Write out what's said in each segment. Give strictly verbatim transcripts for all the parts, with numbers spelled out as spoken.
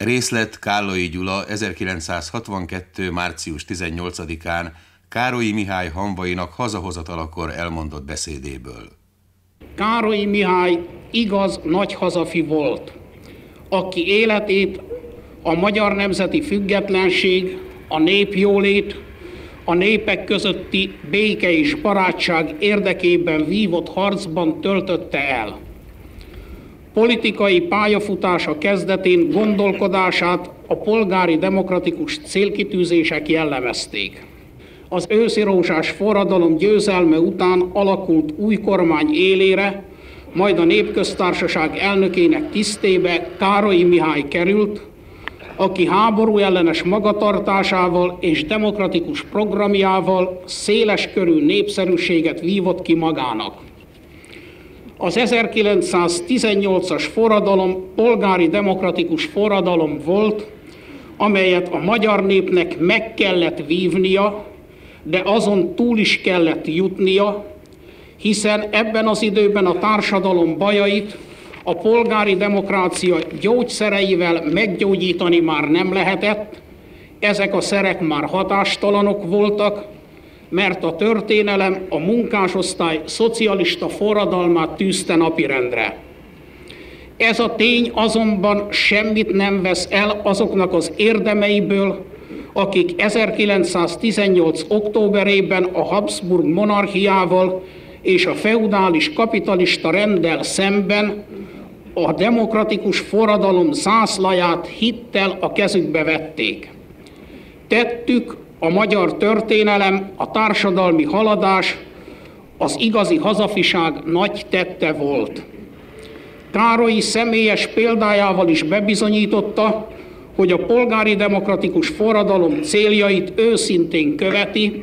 Részlet Kállai Gyula ezerkilencszázhatvankettő. március tizennyolcadikán Károlyi Mihály hamvainak hazahozatalakor elmondott beszédéből. Károlyi Mihály igaz nagy hazafi volt, aki életét a magyar nemzeti függetlenség, a népjólét, a népek közötti béke és barátság érdekében vívott harcban töltötte el. Politikai pályafutása kezdetén gondolkodását a polgári demokratikus célkitűzések jellemezték. Az őszirózsás forradalom győzelme után alakult új kormány élére, majd a Népköztársaság elnökének tisztébe Károlyi Mihály került, aki háború ellenes magatartásával és demokratikus programjával széleskörű népszerűséget vívott ki magának. Az ezerkilencszáztizennyolcas forradalom polgári demokratikus forradalom volt, amelyet a magyar népnek meg kellett vívnia, de azon túl is kellett jutnia, hiszen ebben az időben a társadalom bajait a polgári demokrácia gyógyszereivel meggyógyítani már nem lehetett, ezek a szerek már hatástalanok voltak, mert a történelem a munkásosztály szocialista forradalmát tűzte napirendre. Ez a tény azonban semmit nem vesz el azoknak az érdemeiből, akik ezerkilencszáztizennyolc. októberében a Habsburg monarchiával és a feudális kapitalista renddel szemben a demokratikus forradalom zászlaját hittel a kezükbe vették. Tettük a magyar történelem, a társadalmi haladás, az igazi hazafiság nagy tette volt. Károlyi személyes példájával is bebizonyította, hogy a polgári demokratikus forradalom céljait őszintén követi.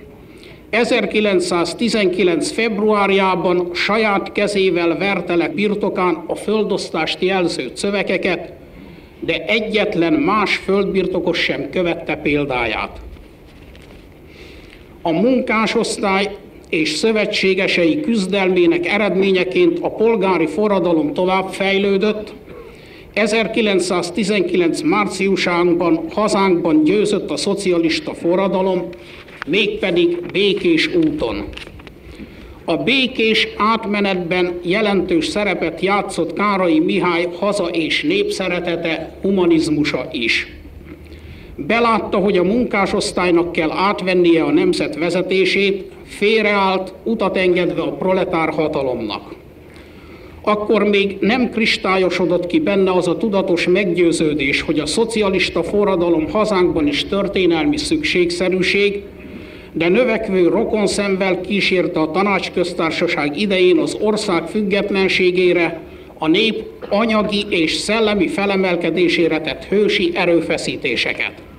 ezerkilencszáztizenkilenc. februárjában saját kezével verte le birtokán a földosztást jelző szövegeket, de egyetlen más földbirtokos sem követte példáját. A munkásosztály és szövetségesei küzdelmének eredményeként a polgári forradalom továbbfejlődött. ezerkilencszáztizenkilenc. márciusában hazánkban győzött a szocialista forradalom, mégpedig békés úton. A békés átmenetben jelentős szerepet játszott Károlyi Mihály haza- és népszeretete, humanizmusa is. Belátta, hogy a munkásosztálynak kell átvennie a nemzet vezetését, félreállt, utat engedve a proletár hatalomnak. Akkor még nem kristályosodott ki benne az a tudatos meggyőződés, hogy a szocialista forradalom hazánkban is történelmi szükségszerűség, de növekvő rokonszenvvel kísérte a Tanácsköztársaság idején az ország függetlenségére, a nép anyagi és szellemi felemelkedésére tett hősi erőfeszítéseket.